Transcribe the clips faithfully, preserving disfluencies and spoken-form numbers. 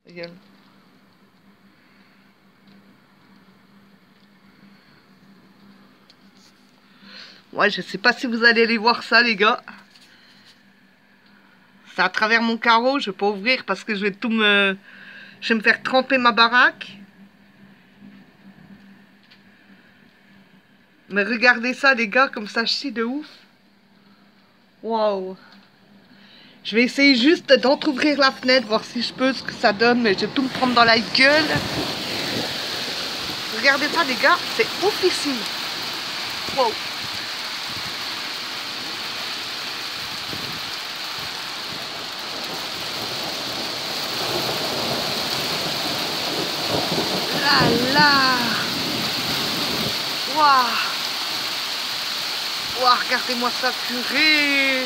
Regarde. Ouais, je sais pas si vous allez aller voir ça, les gars. C'est à travers mon carreau, je vais pas ouvrir parce que je vais tout me... Je vais me faire tremper ma baraque. Mais regardez ça, les gars, comme ça chie de ouf. Waouh. Je vais essayer juste d'entrouvrir la fenêtre, voir si je peux, ce que ça donne, mais je vais tout me prendre dans la gueule. Regardez ça, les gars, c'est oufissime. Wow. Là, là. Waouh. Waouh, regardez-moi ça, purée.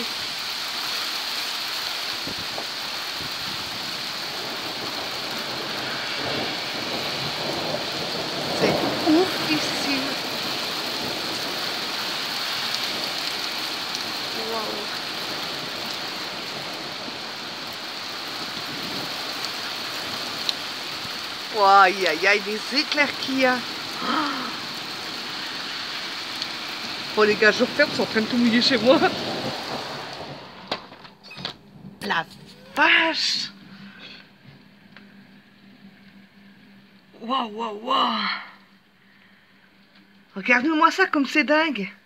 C'est oufissime. Waouh. Wow, aïe aïe aïe, des éclairs qu'il y a. Bon les gars, je referme, ils sont en train de tout mouiller chez moi. La vache. Waouh, waouh, waouh. Regardez-moi ça comme c'est dingue.